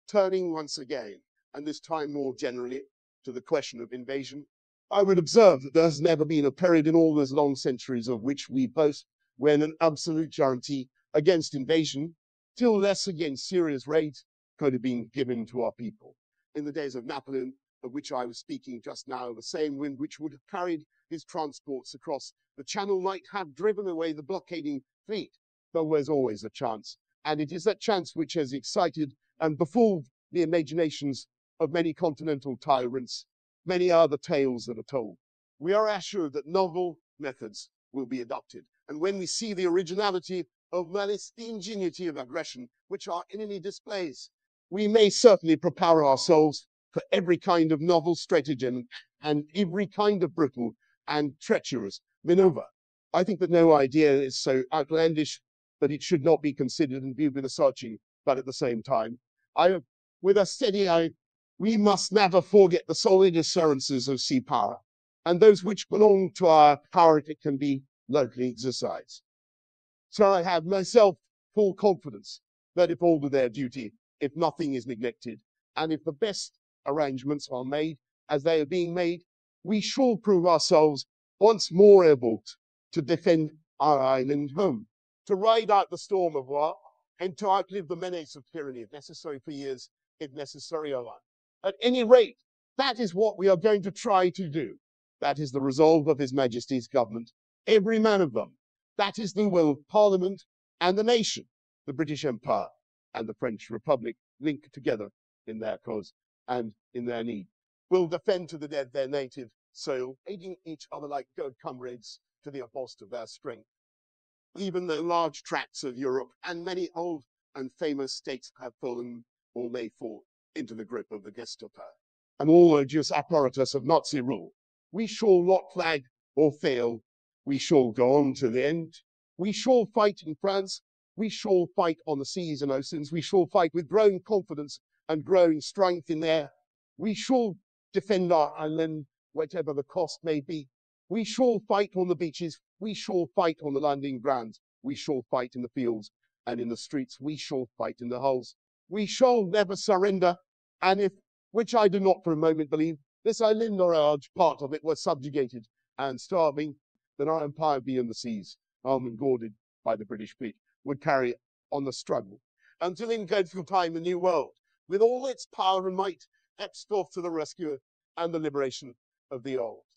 turning once again, and this time more generally, to the question of invasion, I would observe that there has never been a period in all those long centuries of which we boast when an absolute guarantee against invasion, still less against serious raids, could have been given to our people. In the days of Napoleon, of which I was speaking just now, the same wind which would have carried his transports across the Channel might have driven away the blockading fleet. There was always a chance, and it is that chance which has excited and befooled the imaginations of many continental tyrants. Many are the tales that are told. We are assured that novel methods will be adopted, and when we see the originality of malice, the ingenuity of aggression, which our enemy displays, we may certainly prepare ourselves for every kind of novel stratagem and every kind of brutal and treacherous maneuver. I think that no idea is so outlandish that it should not be considered and viewed with a searching, but at the same time, with a steady eye, we must never forget the solid assurances of sea power, and those which belong to our power it can be locally exercised. So I have myself full confidence that if all do their duty, if nothing is neglected, and if the best arrangements are made as they are being made, we shall prove ourselves once more able to defend our island home, to ride out the storm of war, and to outlive the menace of tyranny, if necessary for years, if necessary a lot. At any rate, that is what we are going to try to do. That is the resolve of His Majesty's government, every man of them. That is the will of Parliament and the nation, the British Empire and the French Republic, linked together in their cause and in their need, will defend to the death their native soil, aiding each other like good comrades to the utmost of their strength. Even though large tracts of Europe and many old and famous states have fallen or may fall into the grip of the Gestapo and all odious apparatus of Nazi rule, we shall not flag or fail. We shall go on to the end. We shall fight in France. We shall fight on the seas and oceans. We shall fight with growing confidence and growing strength in there. We shall defend our island, whatever the cost may be. We shall fight on the beaches. We shall fight on the landing grounds. We shall fight in the fields and in the streets. We shall fight in the hulls. We shall never surrender. And if, which I do not for a moment believe, this island or a large part of it was subjugated and starving, then our empire beyond the seas, armed and guarded by the British fleet, would carry on the struggle until in dreadful time the new world, with all its power and might, ebbs forth to the rescue and the liberation of the old.